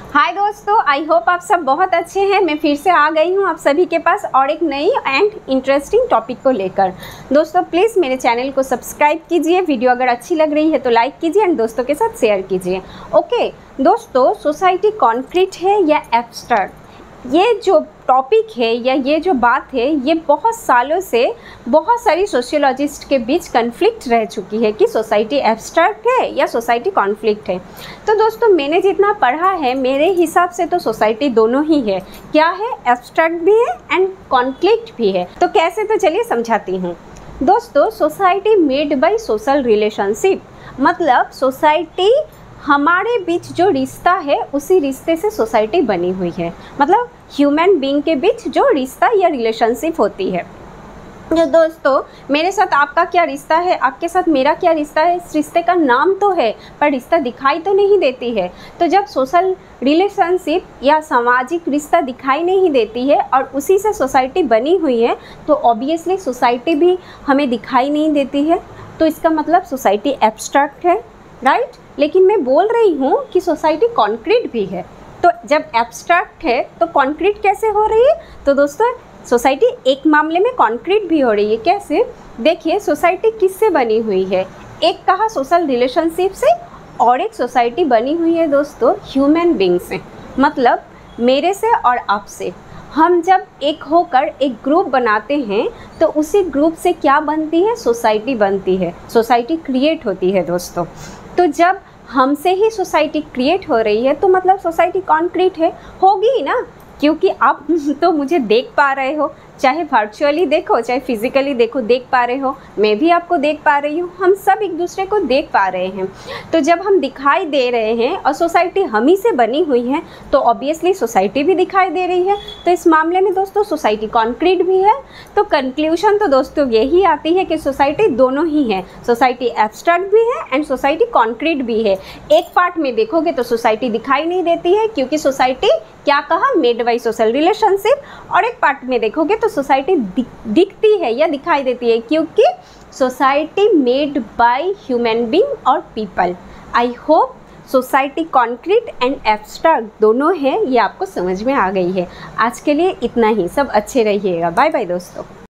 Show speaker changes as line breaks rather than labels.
हाय दोस्तों, I hope आप सब बहुत अच्छे हैं। मैं फिर से आ गई हूँ आप सभी के पास और एक नई एंड इंटरेस्टिंग टॉपिक को लेकर। दोस्तों प्लीज़ मेरे चैनल को सब्सक्राइब कीजिए, वीडियो अगर अच्छी लग रही है तो लाइक कीजिए एंड दोस्तों के साथ शेयर कीजिए। ओके दोस्तों, सोसाइटी कॉन्क्रीट है या एब्स्ट्रैक्ट, ये जो टॉपिक है या ये जो बात है ये बहुत सालों से बहुत सारी सोशियोलॉजिस्ट के बीच कन्फ्लिक्ट रह चुकी है कि सोसाइटी एब्स्ट्रैक्ट है या सोसाइटी कॉन्फ्लिक्ट है। तो दोस्तों मैंने जितना पढ़ा है मेरे हिसाब से तो सोसाइटी दोनों ही है। क्या है? एब्स्ट्रैक्ट भी है एंड कॉन्फ्लिक्ट भी है। तो कैसे, तो चलिए समझाती हूँ। दोस्तों society made by social relationship, मतलब सोसाइटी हमारे बीच जो रिश्ता है उसी रिश्ते से सोसाइटी बनी हुई है। मतलब ह्यूमन बीइंग के बीच जो रिश्ता या रिलेशनशिप होती है। जो दोस्तों मेरे साथ आपका क्या रिश्ता है, आपके साथ मेरा क्या रिश्ता है, इस रिश्ते का नाम तो है पर रिश्ता दिखाई तो नहीं देती है। तो जब सोशल रिलेशनशिप या सामाजिक रिश्ता दिखाई नहीं देती है और उसी से सोसाइटी बनी हुई है तो ऑब्वियसली सोसाइटी भी हमें दिखाई नहीं देती है। तो इसका मतलब सोसाइटी एब्स्ट्रैक्ट है, राइट। लेकिन मैं बोल रही हूँ कि सोसाइटी कॉन्क्रीट भी है। तो जब एब्स्ट्रैक्ट है तो कॉन्क्रीट कैसे हो रही है? तो दोस्तों सोसाइटी एक मामले में कॉन्क्रीट भी हो रही है। कैसे? देखिए सोसाइटी किससे बनी हुई है। एक कहा सोशल रिलेशनशिप से और एक सोसाइटी बनी हुई है दोस्तों ह्यूमन बीइंग से, मतलब मेरे से और आपसे। हम जब एक होकर एक ग्रुप बनाते हैं तो उसी ग्रुप से क्या बनती है? सोसाइटी बनती है, सोसाइटी क्रिएट होती है दोस्तों। तो जब हमसे ही सोसाइटी क्रिएट हो रही है तो मतलब सोसाइटी कॉन्क्रीट है, होगी ही ना, क्योंकि आप तो मुझे देख पा रहे हो, चाहे वर्चुअली देखो चाहे फिजिकली देखो, देख पा रहे हो, मैं भी आपको देख पा रही हूँ, हम सब एक दूसरे को देख पा रहे हैं। तो जब हम दिखाई दे रहे हैं और सोसाइटी हम ही से बनी हुई है तो ऑब्वियसली सोसाइटी भी दिखाई दे रही है। तो इस मामले में दोस्तों सोसाइटी कॉन्क्रीट भी है। तो कंक्लूजन तो दोस्तों यही आती है कि सोसाइटी दोनों ही है, सोसाइटी एब्स्ट्रैक्ट भी है एंड सोसाइटी कॉन्क्रीट भी है। एक पार्ट में देखोगे तो सोसाइटी दिखाई नहीं देती है क्योंकि सोसाइटी क्या कहा? Made by social relationship. और एक पार्ट में देखोगे तो सोसाइटी दिखती है या दिखाई देती है क्योंकि society made by human being और people. I hope society concrete and abstract दोनों है, ये आपको समझ में आ गई है। आज के लिए इतना ही, सब अच्छे रहिएगा। बाय बाय दोस्तों।